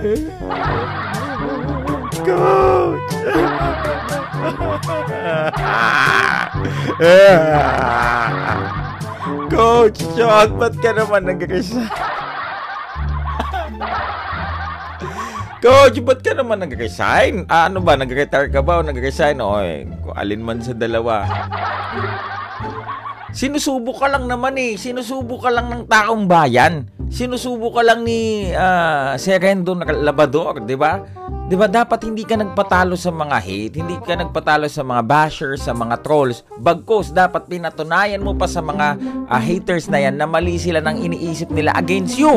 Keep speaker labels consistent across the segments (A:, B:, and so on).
A: Coach! Coach Chot, ba't ka naman nag-resign? Coach, ba't ka naman nag-resign? Ano ba, nag-retire ka ba o nag-resign? O, alin man sa dalawa. Sinusubok ka lang naman eh. Sinusubok ka lang ng taong bayan. Sinusubok ka lang ni Serendo Labrador, di ba? Di ba dapat hindi ka nagpatalo sa mga hate, hindi ka nagpatalo sa mga bashers, sa mga trolls. Bagkus, dapat pinatunayan mo pa sa mga haters na yan na mali sila ng iniisip nila against you.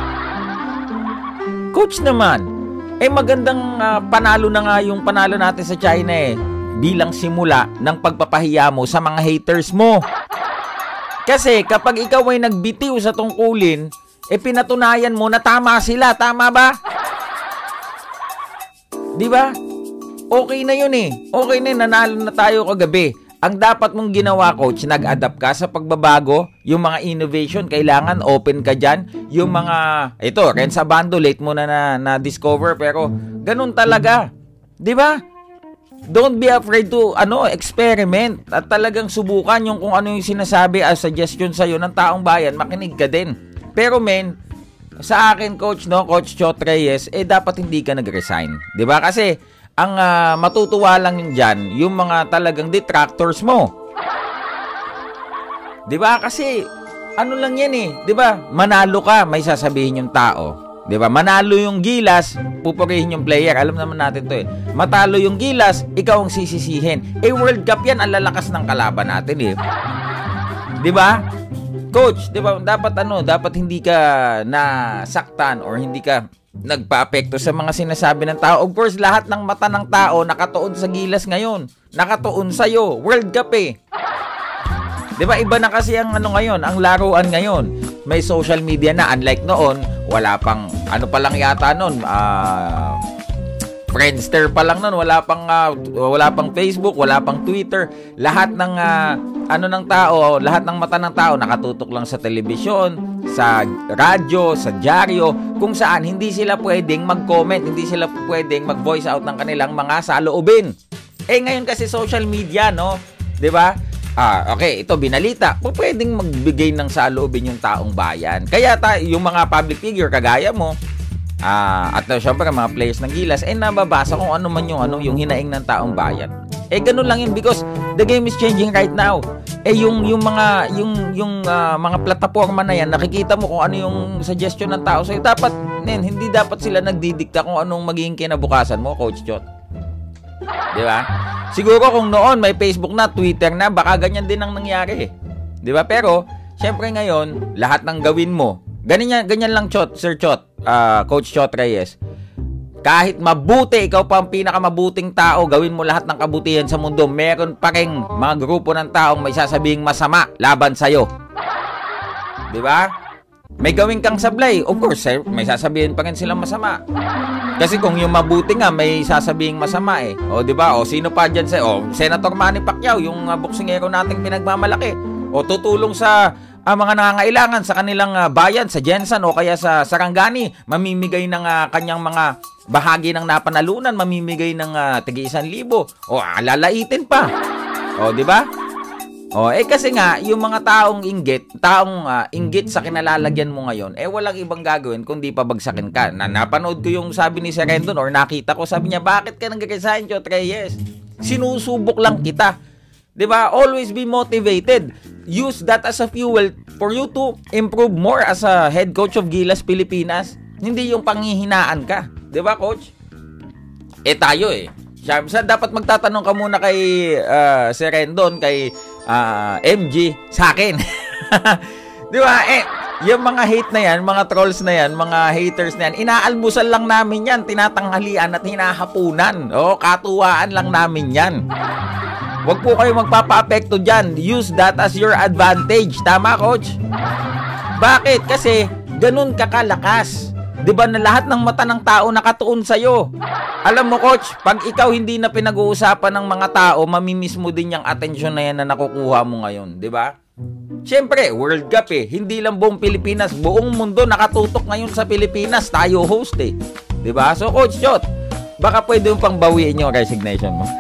A: Coach naman, magandang panalo na nga yung panalo natin sa China eh. Bilang simula ng pagpapahiya mo sa mga haters mo. Kasi kapag ikaw ay nagbitiw sa tungkulin, pinatunayan mo na tama sila. Tama ba? Di ba? Okay na yun eh. Okay na, nanalo na tayo kagabi. Ang dapat mong ginawa, coach, nag-adapt ka sa pagbabago. Yung mga innovation, kailangan open ka dyan. Yung mga, ito, Renza Bando, late mo na discover, pero ganun talaga. Di ba? Don't be afraid to experiment at talagang subukan yung kung ano yung sinasabi as suggestion sa'yo ng taong bayan, makinig ka din. Pero men, sa akin coach, Coach Chot Reyes, dapat hindi ka nag-resign. 'Di ba? Kasi ang matutuwa lang yung diyan, yung mga talagang detractors mo. 'Di ba? Kasi ano lang 'yan eh, 'di ba? Manalo ka, may sasabihin yung tao. 'Di ba? Manalo yung Gilas, pupurihin yung player. Alam naman natin 'to eh. Matalo yung Gilas, ikaw ang sisisihin. World Cup 'yan, ang lalakas ng kalaban natin eh. 'Di ba? Coach, 'di ba? Dapat hindi ka nasaktan or hindi ka nagpaapekto sa mga sinasabi ng tao. Of course, lahat ng mata ng tao nakatuon sa Gilas ngayon. Nakatuon sa iyo. World Cup eh. 'Di ba? Iba na kasi ang ngayon, ang laruan ngayon. May social media na, unlike noon, wala pang pa lang yata noon, Friendster pa lang noon, wala pang Facebook, wala pang Twitter. Lahat ng ng tao, lahat ng mata ng tao nakatutok lang sa telebisyon, sa radyo, sa dyaryo, kung saan hindi sila pwedeng mag-comment, hindi sila pwedeng mag-voice out ng kanilang mga saloobin. Ngayon kasi social media, no? 'Di ba? Okay, ito binalita. Pwedeng magbigay ng saloobin yung taong bayan. Kaya yung mga public figure kagaya mo, at syempre mga players ng Gilas, nababasa kung ano man yung hinaing ng taong bayan. Ganun lang yun because the game is changing right now. Yung mga plataforma na yan, nakikita mo kung ano yung suggestion ng tao sa'yo. Dapat, hindi dapat sila nagdidikta kung anong magiging kinabukasan mo, Coach Chot. Di ba? Siguro kung noon may Facebook na, Twitter na, baka ganyan din ang nangyari. Di ba? Pero, syempre ngayon, lahat ng gawin mo, ganyan lang, Sir Chot, Coach Chot Reyes. Kahit mabuti, ikaw pa ang pinakamabuting tao, gawin mo lahat ng kabutihan sa mundo, meron pa ring mga grupo ng taong may sasabing masama laban sa'yo. Di ba? May gawin kang sablay, of course, may sasabihin pa rin silang masama. Kasi kung yung mabuti nga, may sasabihin masama eh. O, di ba? O, sino pa dyan Senator Manny Pacquiao, yung boksingero nating pinagmamalaki. O, tutulong sa mga nangangailangan sa kanilang bayan, sa Jensen o kaya sa Sarangani, mamimigay ng kanyang mga bahagi ng napanalunan, mamimigay ng tig 1,000. O, lalaitin pa. O, di ba? Kasi nga, yung mga taong inggit sa kinalalagyan mo ngayon, walang ibang gagawin kundi pabagsakin ka. Napanood ko yung sabi ni Sir Rendon or nakita ko, sabi niya, bakit ka nag-resign, Chot Reyes? Sinusubok lang kita. Diba? Always be motivated. Use that as a fuel for you to improve more as a head coach of Gilas Pilipinas. Hindi yung panghihinaan ka. Diba, coach? Tayo dapat magtatanong ka muna kay Sir Rendon, kay MG, sa akin. Di ba? Yung mga hate na yan, mga trolls na yan, mga haters na yan, inaalmusal lang namin yan, tinatanghalian at hinahapunan. Katuwaan lang namin yan. Huwag po kayo magpapa-apekto dyan. Use that as your advantage. Tama, coach? Bakit? Kasi ganun ka kalakas. Diba na lahat ng mata ng tao nakatuon sa'yo? Alam mo, coach, pag ikaw hindi na pinag-uusapan ng mga tao, mamimiss mo din yung atensyon na yan na nakukuha mo ngayon, diba? Siyempre, World Cup hindi lang buong Pilipinas, buong mundo nakatutok ngayon sa Pilipinas, tayo host 'Di ba? So, Coach Shot, baka pwede mo pang bawiin yung resignation mo.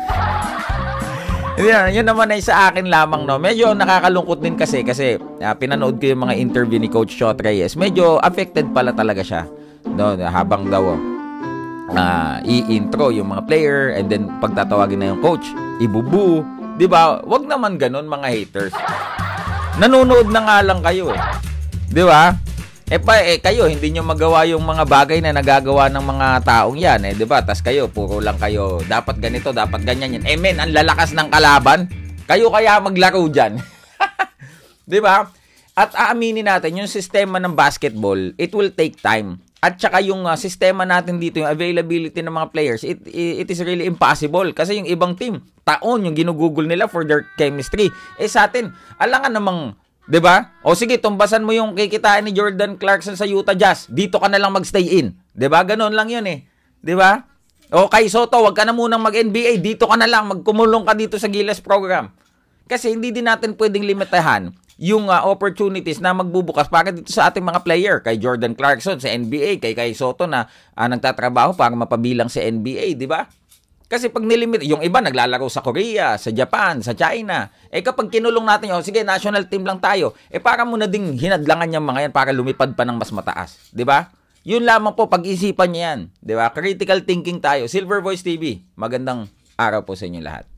A: Yun naman ay sa akin lamang, no. Medyo nakakalungkot din kasi pinanood ko yung mga interview ni Coach Shot Reyes. Medyo affected pala talaga siya. No, habang daw i-intro yung mga player and then pagtatawagin na yung coach, ibubu, 'di ba? Wag naman ganoon, mga haters. Nanonood na nga lang kayo, 'di ba? Kayo hindi nyo magawa yung mga bagay na nagagawa ng mga taong 'yan, 'di ba? Tas kayo puro lang kayo, dapat ganito, dapat ganyan yan. Men, ang lalakas ng kalaban. Kayo kaya maglaro diyan. 'Di ba? At aaminin natin, yung sistema ng basketball, it will take time. At saka yung sistema natin dito, yung availability ng mga players, it is really impossible. Kasi yung ibang team, taon yung ginugugol nila for their chemistry. Sa atin, alangan namang, 'di ba? O sige, tumbasan mo yung kikitain ni Jordan Clarkson sa Utah Jazz. Dito ka na lang magstay in. 'Di ba? Ganoon lang 'yun 'Di ba? O kay Soto, wag ka na munang mag-NBA. Dito ka na lang, magkumulong ka dito sa Gilas program. Kasi hindi din natin pwedeng limitahan yung opportunities na magbubukas para dito sa ating mga player. Kay Jordan Clarkson sa NBA, kay Soto na nagtatrabaho para mapabilang sa NBA, di ba? Kasi pag nilimit, yung iba naglalaro sa Korea, sa Japan, sa China. Kapag kinulong natin yun, sige, national team lang tayo. Para mo na ding hinadlangan yung mga yan para lumipad pa ng mas mataas. Di ba? Yun lamang po, pag-isipan niya yan. Di ba? Critical thinking tayo. Silver Voice TV, magandang araw po sa inyo lahat.